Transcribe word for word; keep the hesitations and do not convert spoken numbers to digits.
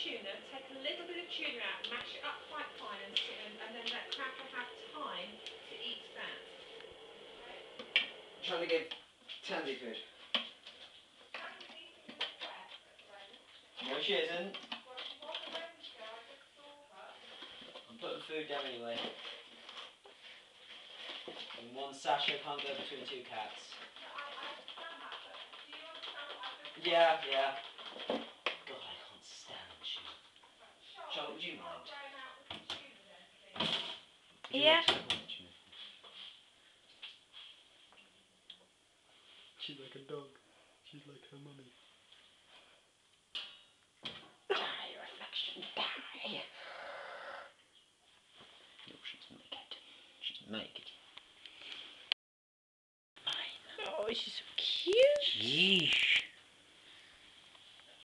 tuna, take a little bit of tuna out, mash it up quite fine, and, and, and then let Cracker have time to eat that. I'm trying to give Tandy food. No, she isn't. I'm putting food down anyway. And one sachet can't go between two cats. Yeah, yeah. God, I can't stand tuna. Charlotte, would you mind? Would you Yeah. like tuna? She's like a dog. She's like her mummy.